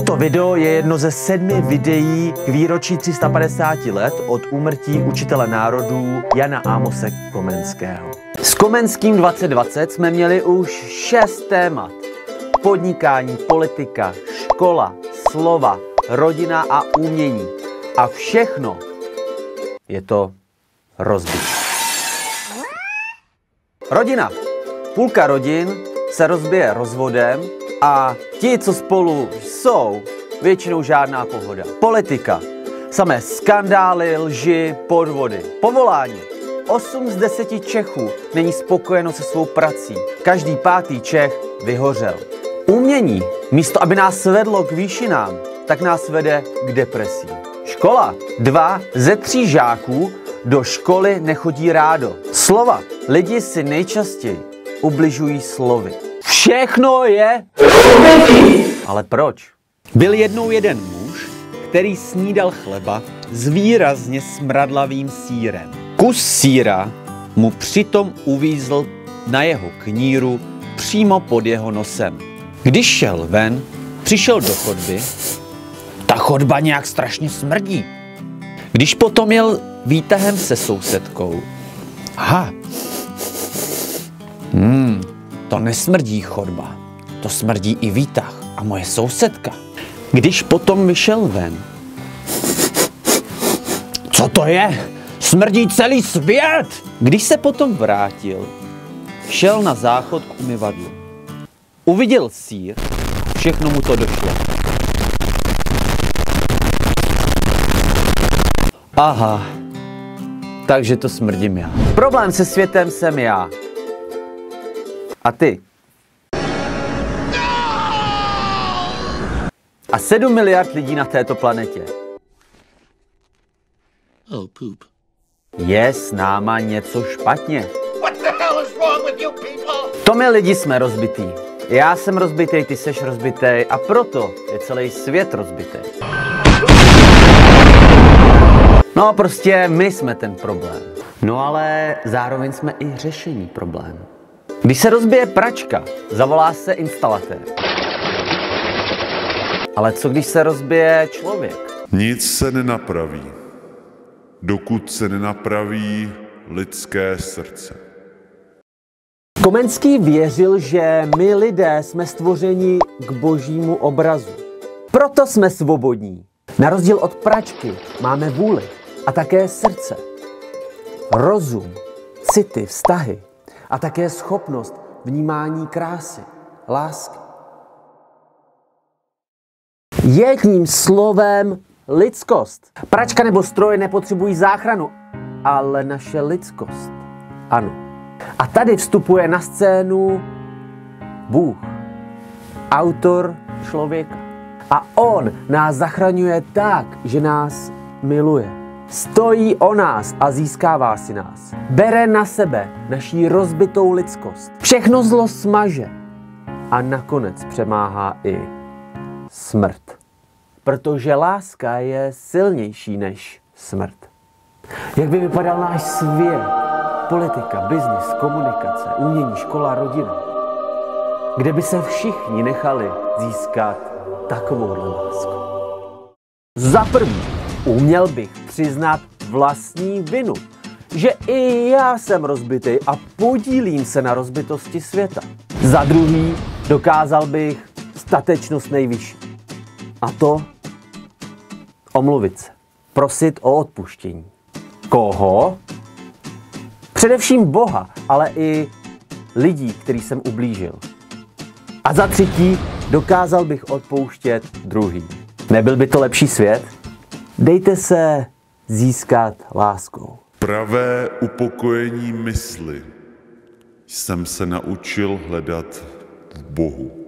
Toto video je jedno ze 7 videí k výročí 350 let od úmrtí učitele národů Jana Amose Komenského. S Komenským 2020 jsme měli už 6 témat. Podnikání, politika, škola, slova, rodina a umění. A všechno je to rozbité. Rodina. Půlka rodin se rozbije rozvodem a ti, co spolu jsou, většinou žádná pohoda. Politika. Samé skandály, lži, podvody. Povolání. 8 z 10 Čechů není spokojeno se svou prací. Každý 5. Čech vyhořel. Umění. Místo, aby nás vedlo k výšinám, tak nás vede k depresím. Škola. 2 ze 3 žáků do školy nechodí rádo. Slova. Lidi si nejčastěji ubližují slovy. Všechno je... Ale proč? Byl jednou jeden muž, který snídal chleba s výrazně smradlavým sýrem. Kus sýra mu přitom uvízl na jeho kníru přímo pod jeho nosem. Když šel ven, přišel do chodby. Ta chodba nějak strašně smrdí. Když potom jel výtahem se sousedkou. Aha. To nesmrdí chodba. To smrdí i výtah a moje sousedka. Když potom vyšel ven. Co to je? Smrdí celý svět! Když se potom vrátil, šel na záchod k umyvadlu. Uviděl sýr, všechno mu to došlo. Aha, takže to smrdím já. Problém se světem jsem já. A ty. A 7 miliard lidí na této planetě. Oh, poop. Je s náma něco špatně. What the hell is wrong with you people? To my lidi jsme rozbitý. Já jsem rozbitej, ty seš rozbitej a proto je celý svět rozbitej. No prostě my jsme ten problém. No ale zároveň jsme i řešení problému. Když se rozbije pračka, zavolá se instalatér. Ale co když se rozbije člověk? Nic se nenapraví, dokud se nenapraví lidské srdce. Komenský věřil, že my lidé jsme stvořeni k božímu obrazu. Proto jsme svobodní. Na rozdíl od pračky máme vůli a také srdce. Rozum, city, vztahy a také schopnost vnímání krásy, lásky. Jedním slovem lidskost. Pračka nebo stroje nepotřebují záchranu, ale naše lidskost. Ano. A tady vstupuje na scénu Bůh, autor člověka. A on nás zachraňuje tak, že nás miluje. Stojí o nás a získává si nás. Bere na sebe naší rozbitou lidskost. Všechno zlo smaže a nakonec přemáhá i smrt. Protože láska je silnější než smrt. Jak by vypadal náš svět? Politika, biznis, komunikace, umění, škola, rodina. Kde by se všichni nechali získat takovouhle lásku. Za první, uměl bych přiznat vlastní vinu. Že i já jsem rozbitý a podílím se na rozbitosti světa. Za druhý, dokázal bych statečnost nejvyšší. A to omluvit se. Prosit o odpuštění. Koho? Především Boha, ale i lidí, který jsem ublížil. A za třetí, dokázal bych odpouštět druhým. Nebyl by to lepší svět? Dejte se získat láskou. Pravé upokojení mysli jsem se naučil hledat v Bohu.